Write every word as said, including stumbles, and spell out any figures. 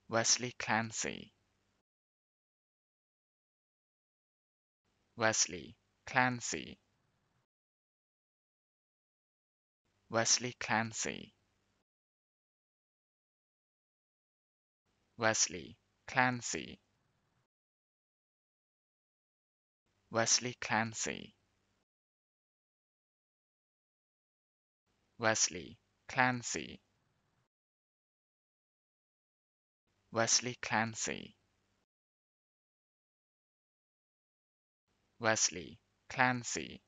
Wesley Clancy, Wesley Clancy, Wesley Clancy, Wesley Clancy, Wesley Clancy, Wesley Clancy, Wesley Clancy, Wesley Clancy,